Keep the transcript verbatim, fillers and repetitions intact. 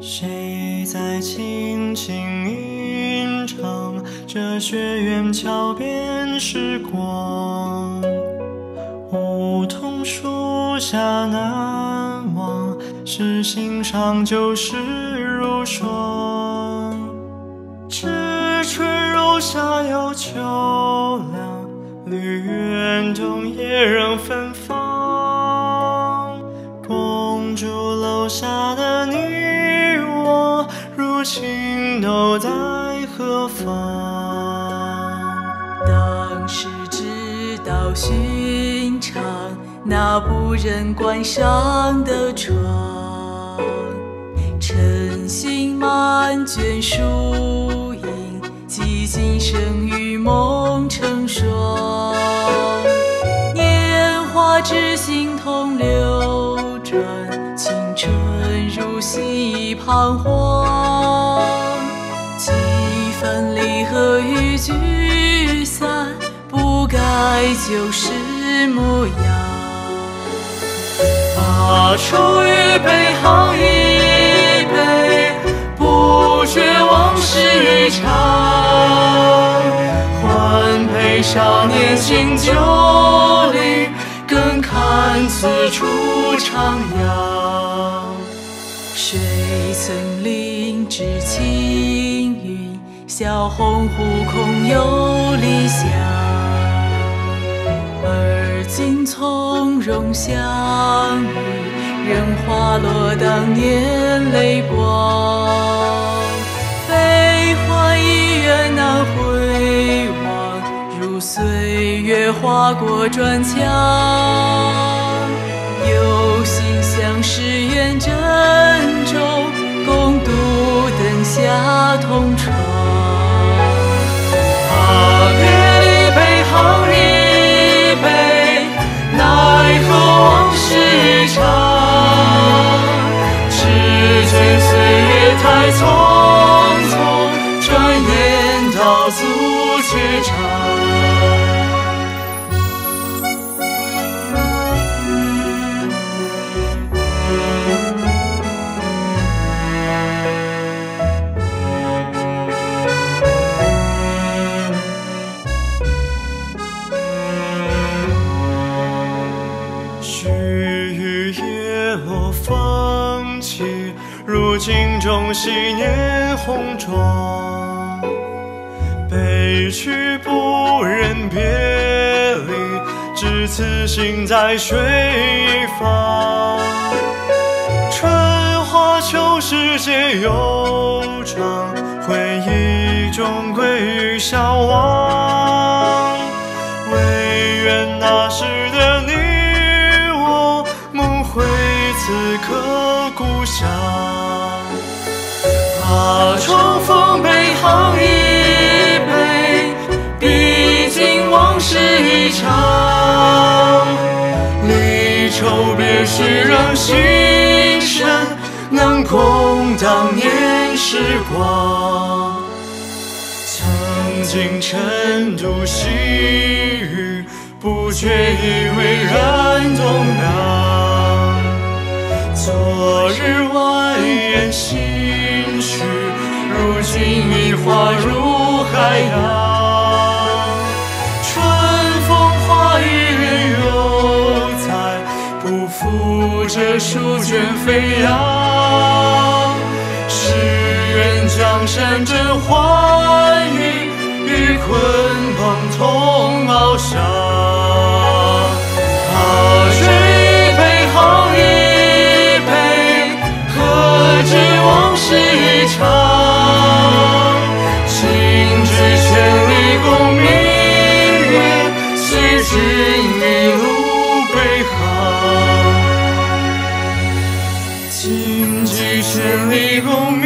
谁在轻轻吟唱这学院桥边时光？梧桐树下难忘，是心上旧事如霜。知春柔夏有秋凉，绿园中野仍芬芳。公主楼下的你我，如今都在何方？ 当时知道寻常，那不忍关上的窗。晨星漫卷树影，寂静生于梦成双。年华之心同流转，青春如洗彷徨。几番离合与聚散，不改旧时模样。 把酒与北行一杯，不觉往事一场。换配少年行旧侣，更看此处徜徉。 谁曾领知青云，笑鸿鹄空有理想。而今从容相遇，任花落当年泪光。悲欢已远难回望，如岁月划过砖墙。有心相识愿珍重，共度灯下同窗。 怕别离北行一杯，奈何往事一场。只觉岁月太匆匆，转眼道阻绝长。须臾叶落风起，如镜中昔年红妆。悲去不忍别离，只此心在水一方。春花秋实皆悠长，回忆中归于消亡。唯愿那时的你回此刻故乡。怕重逢北行一杯，毕竟往事一场。离愁别绪让心深，能共当年时光。曾经晨读细语，不觉已蔚然东南。昨日蜿蜒心绪，如今已化入海洋。春风化雨人犹在，不负这书卷飞扬。誓愿江山真欢愉，与鲲鹏同翱翔。怕追北行一杯，何知往事一场。今知千里共明月，随君一路北行。今知千里共明月。